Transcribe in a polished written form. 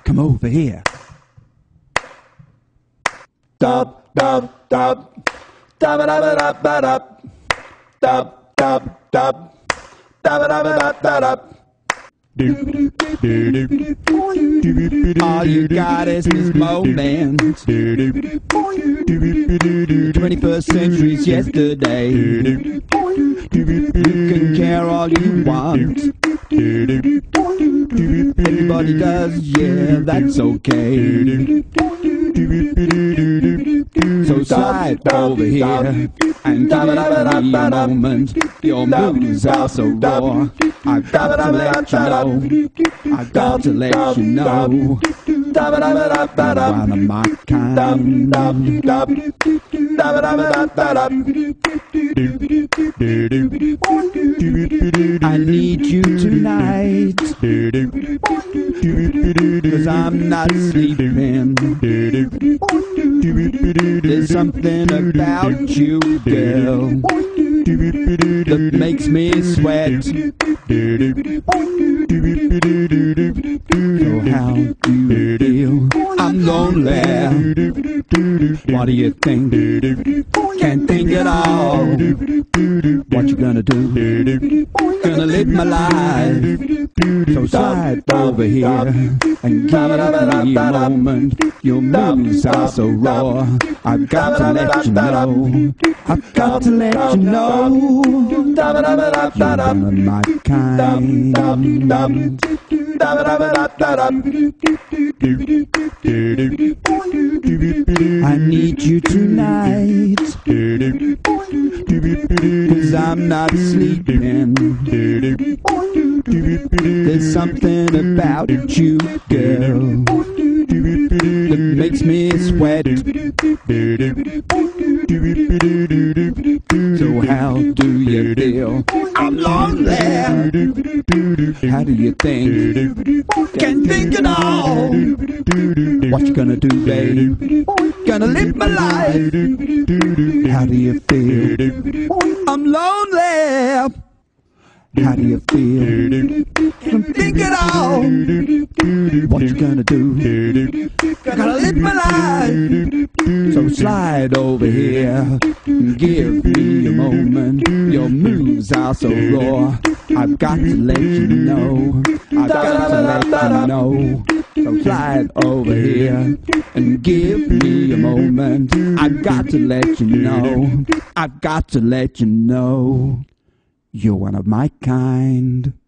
come over here. Dub, dub, dub, dub, dub, dub, dub, dub, dub, dub, dub, dub, dub. All you got is this moment. 21st century's yesterday. You can care all you want. Everybody does, yeah, that's okay. So slide over here and give me a moment. Your moves are so raw. I've got to let you know. I've got to let you know. You're one of my kind. I need you tonight, 'cause I'm not sleeping. There's something about you, girl, that makes me sweat. So how do you feel? I'm lonely. What do you think? Can't think at all. What you gonna do? Gonna live my life. So slide over here and give me a moment. Your moves are so raw. I've got to let you know. I've got to let you know. You're one of my kind. I need you tonight, 'cause I'm not sleeping. There's something about you, girl, that makes me sweat. So how do you feel? I'm lonely. How do you think? Can't think at all. What you gonna do, babe? Gonna live my life. How do you feel? I'm lonely. How do you feel? Can't think at all. What you gonna do? Gonna live my life. So slide over here and give me a moment. Your moves are so raw. I've got to let you know. I've got to let you know. So slide over here and give me a moment. I've got to let you know. I've got to let you know. You're one of my kind.